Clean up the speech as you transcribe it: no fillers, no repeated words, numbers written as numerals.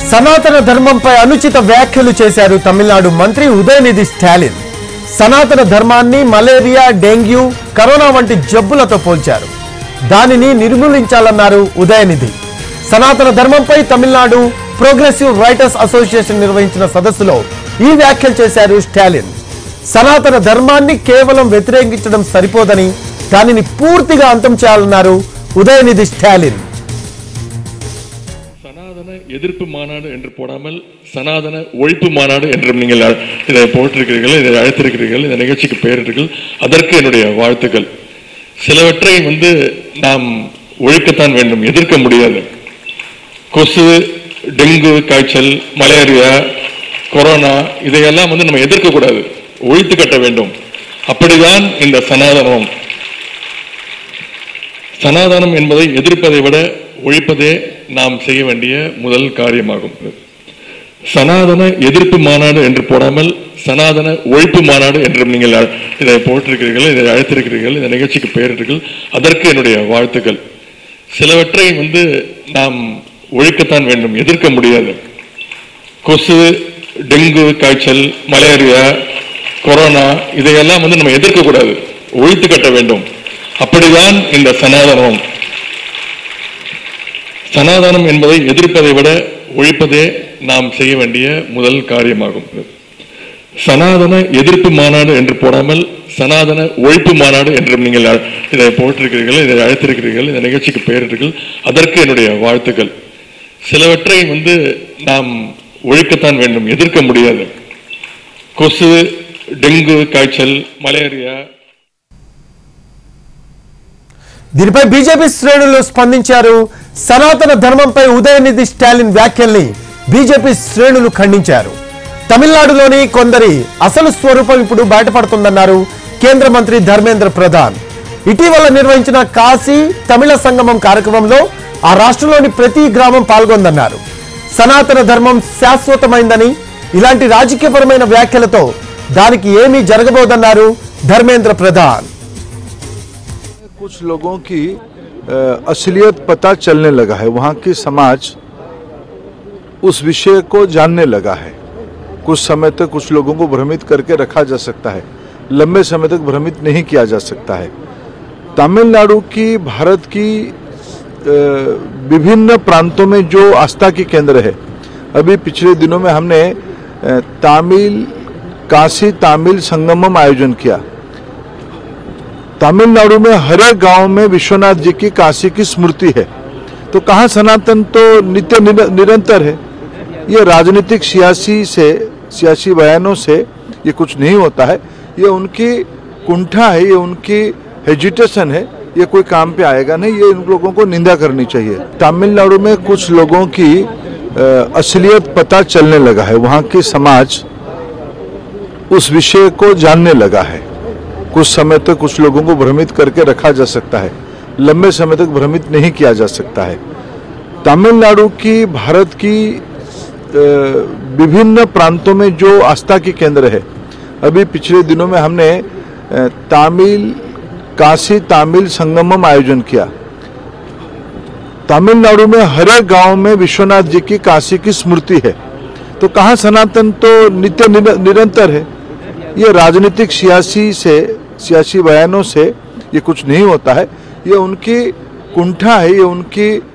సనాతన ధర్మంపై అనుచిత వ్యాఖ్యలు చేశారు తమిళనాడు మంత్రి ఉదయనిధి స్టాలిన్. సనాతన ధర్మాన్ని మలేరియా, డెంగ్యూ, కరోనా వంటి జబ్బులతో పోల్చారు. దానిని నిర్మూలించాలన్నారు ఉదయనిధి. సనాతన ధర్మంపై తమిళనాడు ప్రోగ్రెసివ్ రైటర్స్ అసోసియేషన్ నిర్వహించిన సదస్సులో ఈ వ్యాఖ్యలు చేశారు స్టాలిన్. సనాతన ధర్మాన్ని కేవలం వ్యతిరేకించడం సరిపోదని దానిని పూర్తిగా అంతం చేయాలన్నారు ఉదయనిధి స్టాలిన్. சனாதன எதிர்ப்பு மாநாடு என்று போடாமல் சனாதன ஒழிப்பு மாநாடு என்று நீங்கள் இதை போட்டிருக்கிறீர்கள், இதை அழைத்திருக்கிறீர்கள், இந்த நிகழ்ச்சிக்கு பெயரிட்டீர்கள். அதற்கு என்னுடைய வாழ்த்துக்கள். சிலவற்றை நாம் ஒழிக்கத்தான் வேண்டும், எதிர்க்க முடியாது. கொசு, டெங்கு காய்ச்சல், மலேரியா, கொரோனா இதையெல்லாம் நம்ம எதிர்க்க கூடாது, ஒழித்து கட்ட வேண்டும். அப்படிதான் இந்த சனாதனம். சனாதனம் என்பதை எதிர்ப்பதை விட ஒழிப்பதே நாம் செய்ய வேண்டிய முதல் காரியமாகும். சனாதன எதிர்ப்பு மாநாடு என்று போடாமல் சனாதன ஒழிப்பு மாநாடு என்று நீங்கள் இதை போட்டிருக்கிறீர்கள், இதை அழைத்திருக்கிறீர்கள், இந்த நிகழ்ச்சிக்கு பெயரிட்டீர்கள். அதற்கு என்னுடைய வாழ்த்துக்கள். சிலவற்றை நாம் ஒழிக்கத்தான் வேண்டும், எதிர்க்க முடியாது. கொசு, டெங்கு காய்ச்சல், மலேரியா, கொரோனா இதையெல்லாம் நம்ம எதிர்க்க கூடாது, ஒழித்து கட்ட வேண்டும். அப்படிதான் இந்த சனாதனம். சனாதனம் என்பதை எதிர்ப்பதை விட ஒழிப்பதே நாம் செய்ய வேண்டிய முதல் காரியமாகும். சனாதன எதிர்ப்பு மாநாடு என்று போடாமல் சனாதன ஒழிப்பு மாநாடு என்று நீங்கள் இதை போட்டிருக்கிறீர்கள், இதை அழைத்திருக்கிறீர்கள், இந்த நிகழ்ச்சிக்கு பெயரிட்டீர்கள். அதற்கு என்னுடைய வாழ்த்துக்கள். சிலவற்றை நாம் ஒழிக்கத்தான் வேண்டும், எதிர்க்க முடியாது. கொசு, డెంగ్యూ కాய்ச்சల్, మలేరియా. దీనిపై బీజేపీ శ్రేణులు స్పందించారు. సనాతన ధర్మంపై ఉదయనిధి స్టాలిన్ వ్యాఖ్యల్ని బీజేపీ శ్రేణులు ఖండించారు. తమిళనాడులోని కొందరి అసలు స్వరూపం ఇప్పుడు బయటపడుతుందన్నారు కేంద్ర మంత్రి ధర్మేంద్ర ప్రధాన్. ఇటీవల నిర్వహించిన కాశీ తమిళ సంగమం కార్యక్రమంలో ఆ రాష్ట్రంలోని ప్రతి గ్రామం పాల్గొందన్నారు. సనాతన ధర్మం శాశ్వతమైందని, ఇలాంటి రాజకీయపరమైన వ్యాఖ్యలతో దానికి ఏమీ జరగబోదన్నారు ధర్మేంద్ర ప్రధాన్. कुछ लोगों की असलियत पता चलने लगा है, वहाँ की समाज उस विषय को जानने लगा है. कुछ समय तक कुछ लोगों को भ्रमित करके रखा जा सकता है, लंबे समय तक भ्रमित नहीं किया जा सकता है. तमिलनाडु की, भारत की विभिन्न प्रांतों में जो आस्था की केंद्र है, अभी पिछले दिनों में हमने काशी तमिल संगमम आयोजन किया. तमिलनाडु में हर एक गांव में विश्वनाथ जी की, काशी की स्मृति है. तो कहाँ सनातन तो नित्य निरंतर है. ये राजनीतिक सियासी बयानों से ये कुछ नहीं होता है. ये उनकी कुंठा है, ये उनकी हेजिटेशन है, ये कोई काम पे आएगा नहीं. ये इन लोगों को निंदा करनी चाहिए. तमिलनाडु में कुछ लोगों की असलियत पता चलने लगा है, वहाँ की समाज उस विषय को जानने लगा है. कुछ समय तक कुछ लोगों को भ्रमित करके रखा जा सकता है, लंबे समय तक भ्रमित नहीं किया जा सकता है. तमिलनाडु की, भारत की विभिन्न प्रांतों में जो आस्था की केंद्र है, अभी पिछले दिनों में हमने काशी तमिल संगमम आयोजन किया. तमिलनाडु में हर एक गांव में विश्वनाथ जी की, काशी की स्मृति है. तो कहाँ सनातन तो नित्य निरंतर है. ये राजनीतिक सियासी बयानों से ये कुछ नहीं होता है. ये उनकी कुंठा है, ये उनकी